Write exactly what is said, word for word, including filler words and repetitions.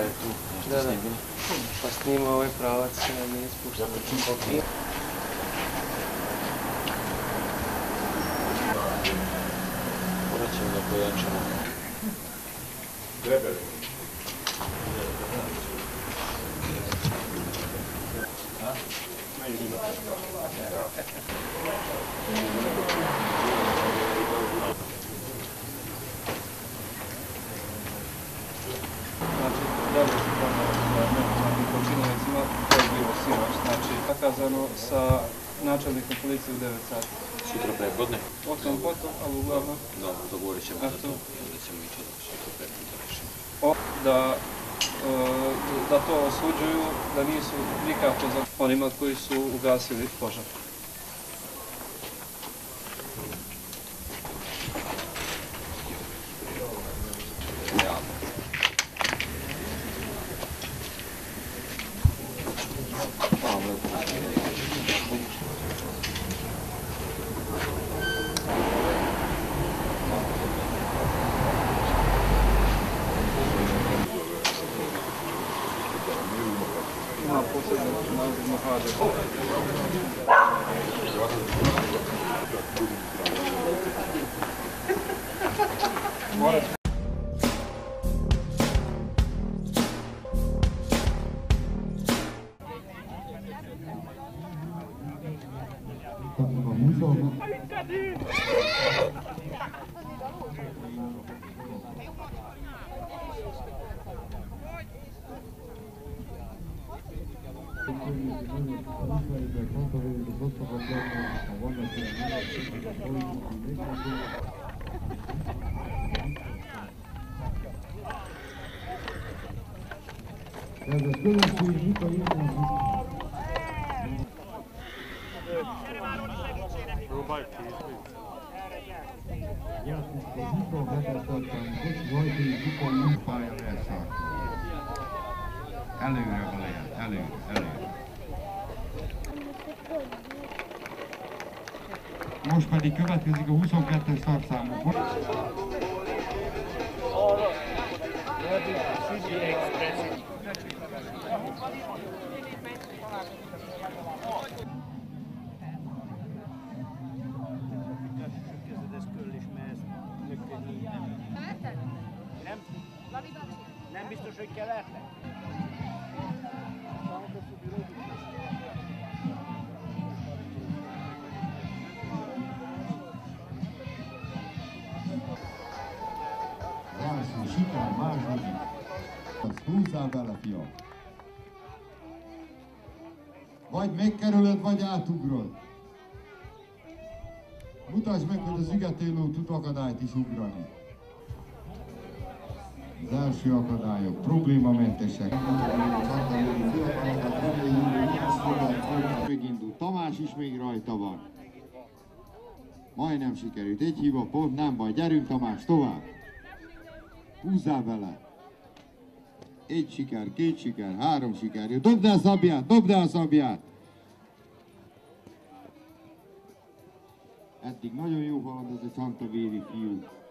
tu, nešto da, snimili. Pa snima ovaj pravac, ne ispušta. Zato čim popije. Morat ćemo da pojačamo. Trebali. Počinjenicima to je bilo sinoć, znači zakazano sa načelnikom policije u devet sati. Sutra prepodne? O tom potom, ali uglavnom... Dobro, dogovorit ćemo za to, onda ćemo ići da sutra prepodne rešimo. Da, da to osuđuju, da nisu nikako za onima koji su ugasili požar. Ima posebno naziv Hađe. Előre, Valerian, előre, előre. Most pedig következik a huszonkettes tartszámú. Nem biztos, hogy kell lehetne? Vászló, sikár, második. Azt húzzál bele, fiam. Vagy megkerülöd, vagy átugrod. Mutasd meg, hogy az ügetélő tud akadályt is ugrani. Az első akadályok problémamentesek. Megindult. Tamás is még rajta van. Majdnem sikerült. Egy hiba pont, nem baj. Gyerünk Tamás, tovább. Húzzál bele. Egy siker, két siker, három siker. Dobd el szabját, dobd el szabját. Eddig nagyon jó halad ez a Csantavéri fiú.